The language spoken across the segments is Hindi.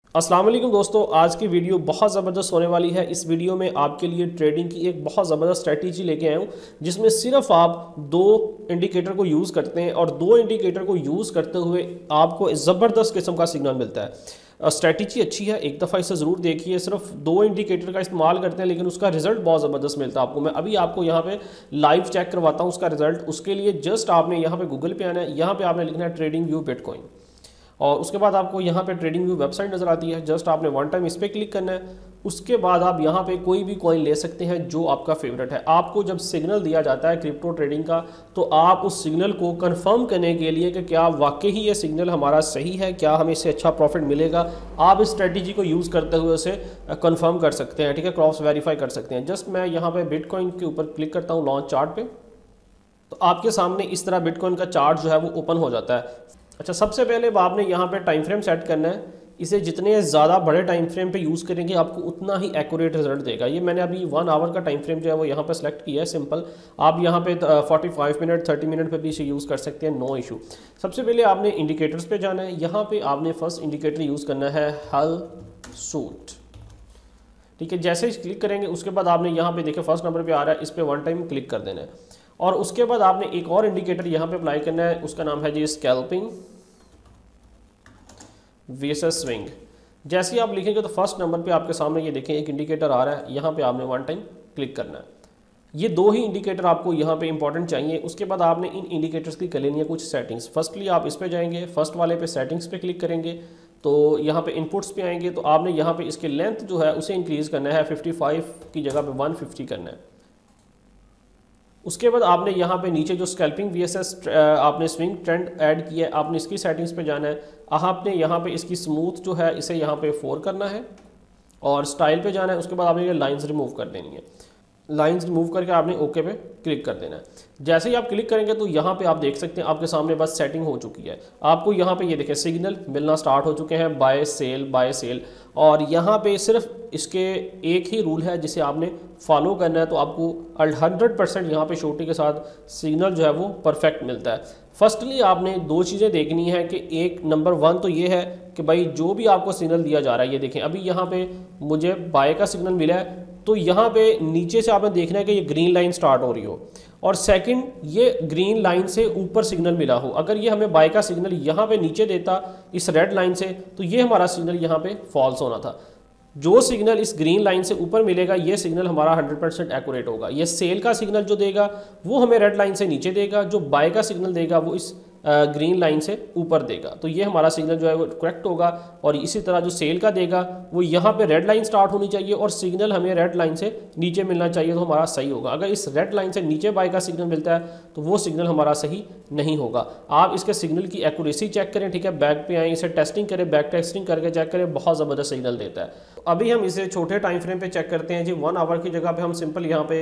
अस्सलाम वालेकुम दोस्तों, आज की वीडियो बहुत ज़बरदस्त होने वाली है। इस वीडियो में आपके लिए ट्रेडिंग की एक बहुत ज़बरदस्त स्ट्रेटजी लेके आया हूँ, जिसमें सिर्फ आप दो इंडिकेटर को यूज़ करते हैं और दो इंडिकेटर को यूज़ करते हुए आपको ज़बरदस्त किस्म का सिग्नल मिलता है। स्ट्रेटजी अच्छी है, एक दफ़ा इसे ज़रूर देखिए। सिर्फ दो इंडिकेटर का इस्तेमाल करते हैं लेकिन उसका रिजल्ट बहुत ज़बरदस्त मिलता है आपको। मैं अभी आपको यहाँ पे लाइव चेक करवाता हूँ उसका रिजल्ट। उसके लिए जस्ट आपने यहाँ पे गूगल पे आना है, यहाँ पे आपने लिखना है ट्रेडिंग व्यू बिटकॉइन और उसके बाद आपको यहाँ पे ट्रेडिंग व्यू वेबसाइट नज़र आती है। जस्ट आपने वन टाइम इस पर क्लिक करना है। उसके बाद आप यहाँ पे कोई भी कॉइन ले सकते हैं जो आपका फेवरेट है। आपको जब सिग्नल दिया जाता है क्रिप्टो ट्रेडिंग का, तो आप उस सिग्नल को कंफर्म करने के लिए कि क्या वाकई ही ये सिग्नल हमारा सही है, क्या हमें इससे अच्छा प्रॉफिट मिलेगा, आप इस स्ट्रेटजी को यूज़ करते हुए उसे कन्फर्म कर सकते हैं। ठीक है, क्रॉस वेरीफाई कर सकते हैं। जस्ट मैं यहाँ पे बिटकॉइन के ऊपर क्लिक करता हूँ लॉन्च चार्ट पे, तो आपके सामने इस तरह बिटकॉइन का चार्ट जो है वो ओपन हो जाता है। अच्छा, सबसे पहले आपने यहाँ पे टाइम फ्रेम सेट करना है। इसे जितने ज़्यादा बड़े टाइम फ्रेम पे यूज़ करेंगे आपको उतना ही एक्यूरेट रिजल्ट देगा। ये मैंने अभी 1 आवर का टाइम फ्रेम जो है वो यहाँ पे सेलेक्ट किया है सिंपल। आप यहाँ पे 45 मिनट 30 मिनट पे भी इसे यूज़ कर सकते हैं, नो इशू। सबसे पहले आपने इंडिकेटर्स पे जाना है। यहाँ पे आपने फर्स्ट इंडिकेटर यूज़ करना है हल सूट। ठीक है, जैसे ही क्लिक करेंगे उसके बाद आपने यहाँ पे देखिए फर्स्ट नंबर पे आ रहा है, इस पर वन टाइम क्लिक कर देना है। और उसके बाद आपने एक और इंडिकेटर यहाँ पे अप्लाई करना है, उसका नाम है जी स्कैल्पिंग वीएसएस स्विंग। जैसे ही आप लिखेंगे तो फर्स्ट नंबर पे आपके सामने ये देखें एक इंडिकेटर आ रहा है, यहाँ पे आपने वन टाइम क्लिक करना है। ये दो ही इंडिकेटर आपको यहाँ पे इंपॉर्टेंट चाहिए। उसके बाद आपने इन इंडिकेटर्स की कर लेनी है कुछ सेटिंग्स। फर्स्टली आप इस पे जाएंगे, फर्स्ट वाले पे सेटिंग्स पे क्लिक करेंगे तो यहाँ पे इनपुट्स पे आएंगे, तो आपने यहाँ पे इसके लेंथ जो है उसे इंक्रीज़ करना है, 55 की जगह पे 150 करना है। उसके बाद आपने यहाँ पे नीचे जो स्कैल्पिंग वीएसएस आपने स्विंग ट्रेंड ऐड किया है, आपने इसकी सेटिंग्स पे जाना है। आपने यहाँ पे इसकी स्मूथ जो है इसे यहाँ पे 4 करना है और स्टाइल पे जाना है। उसके बाद आपने ये लाइंस रिमूव कर देनी है। लाइंस रिमूव करके आपने ओके पे क्लिक कर देना है। जैसे ही आप क्लिक करेंगे तो यहाँ पे आप देख सकते हैं आपके सामने बस सेटिंग हो चुकी है। आपको यहाँ पे ये देखें सिग्नल मिलना स्टार्ट हो चुके हैं, बाय सेल। और यहाँ पे सिर्फ इसके एक ही रूल है जिसे आपने फॉलो करना है, तो आपको 100% यहाँ पे शॉर्टी के साथ सिग्नल जो है वो परफेक्ट मिलता है। फर्स्टली आपने दो चीज़ें देखनी है कि एक नंबर 1 तो ये है कि भाई जो भी आपको सिग्नल दिया जा रहा है, ये देखें अभी यहाँ पे मुझे बाय का सिग्नल मिला है, तो यहाँ पे नीचे से आपने देखना है कि ये ग्रीन लाइन स्टार्ट हो रही हो, और सेकंड ये ग्रीन लाइन से ऊपर सिग्नल मिला हो। अगर ये हमें बाय का सिग्नल यहाँ पे नीचे देता इस रेड लाइन से, तो ये हमारा सिग्नल यहाँ पे फॉल्स होना था। जो सिग्नल इस ग्रीन लाइन से ऊपर मिलेगा ये सिग्नल हमारा 100% एक्यूरेट होगा। ये सेल का सिग्नल जो देगा वो हमें रेड लाइन से नीचे देगा, जो बाय का सिग्नल देगा वो इस ग्रीन लाइन से ऊपर देगा, तो ये हमारा सिग्नल जो है वो करेक्ट होगा। और इसी तरह जो सेल का देगा वो यहाँ पे रेड लाइन स्टार्ट होनी चाहिए और सिग्नल हमें रेड लाइन से नीचे मिलना चाहिए, तो हमारा सही होगा। अगर इस रेड लाइन से नीचे बाय का सिग्नल मिलता है तो वो सिग्नल हमारा सही नहीं होगा। आप इसके सिग्नल की एक्यूरेसी चेक करें, ठीक है, बैक पे आए, इसे टेस्टिंग करें, बैक टेस्टिंग करके चेक करें, बहुत ज़बरदस्त सिग्नल देता है। अभी हम इसे छोटे टाइम फ्रेम पे चेक करते हैं जी। 1 आवर की जगह पे हम सिंपल यहाँ पे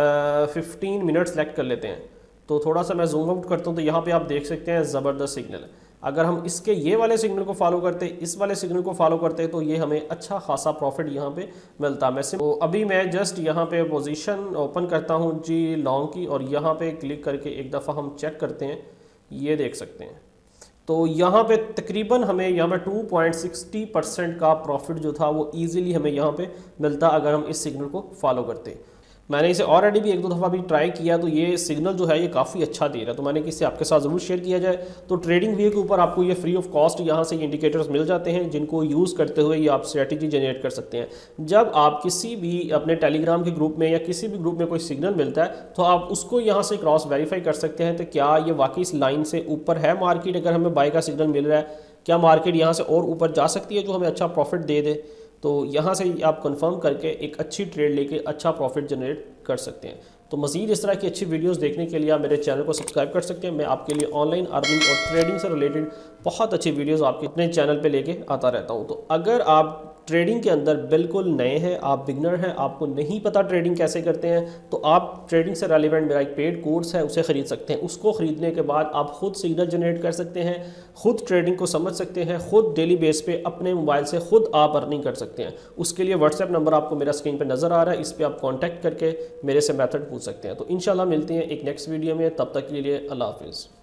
15 मिनट सेलेक्ट कर लेते हैं। तो थोड़ा सा मैं जूम आउट करता हूँ तो यहाँ पे आप देख सकते हैं ज़बरदस्त सिग्नल है। अगर हम इसके ये वाले सिग्नल को फॉलो करते, इस वाले सिग्नल को फॉलो करते, तो ये हमें अच्छा खासा प्रॉफिट यहाँ पे मिलता। तो अभी मैं जस्ट यहाँ पे पोजीशन ओपन करता हूँ जी लॉन्ग की, और यहाँ पे क्लिक करके एक दफ़ा हम चेक करते हैं, ये देख सकते हैं। तो यहाँ पे तकरीबन हमें यहाँ पे 2.60% का प्रॉफिट जो था वो ईजिली हमें यहाँ पे मिलता अगर हम इस सिग्नल को फॉलो करते। मैंने इसे ऑलरेडी भी एक दो दफ़ा भी ट्राई किया, तो ये सिग्नल जो है ये काफ़ी अच्छा दे रहा है, तो मैंने कि इसे आपके साथ ज़रूर शेयर किया जाए। तो ट्रेडिंग व्यू के ऊपर आपको ये फ्री ऑफ कॉस्ट यहाँ से इंडिकेटर्स मिल जाते हैं, जिनको यूज़ करते हुए ये आप स्ट्रेटजी जनरेट कर सकते हैं। जब आप किसी भी अपने टेलीग्राम के ग्रुप में या किसी भी ग्रुप में कोई सिग्नल मिलता है तो आप उसको यहाँ से क्रॉस वेरीफाई कर सकते हैं, तो क्या ये वाकई इस लाइन से ऊपर है मार्केट। अगर हमें बाय का सिग्नल मिल रहा है, क्या मार्केट यहाँ से और ऊपर जा सकती है जो हमें अच्छा प्रॉफिट दे दे। तो यहाँ से आप कंफर्म करके एक अच्छी ट्रेड लेके अच्छा प्रॉफिट जनरेट कर सकते हैं। तो मज़ीद इस तरह की अच्छी वीडियोस देखने के लिए आप मेरे चैनल को सब्सक्राइब कर सकते हैं। मैं आपके लिए ऑनलाइन अर्निंग और ट्रेडिंग से रिलेटेड बहुत अच्छी वीडियोस आपके अपने चैनल पे लेके आता रहता हूँ। तो अगर आप ट्रेडिंग के अंदर बिल्कुल नए हैं, आप बिगनर हैं, आपको नहीं पता ट्रेडिंग कैसे करते हैं, तो आप ट्रेडिंग से रेलिवेंट मेरा एक पेड कोर्स है उसे ख़रीद सकते हैं। उसको ख़रीदने के बाद आप ख़ुद सिग्नल जनरेट कर सकते हैं, ख़ुद ट्रेडिंग को समझ सकते हैं, ख़ुद डेली बेस पे अपने मोबाइल से ख़ुद आप अर्निंग कर सकते हैं। उसके लिए व्हाट्सएप नंबर आपको मेरा स्क्रीन पर नज़र आ रहा है, इस पर आप कॉन्टैक्ट करके मेरे से मेथड पूछ सकते हैं। तो इंशाल्लाह मिलते हैं एक नेक्स्ट वीडियो में, तब तक के लिए अल्लाह हाफिज़।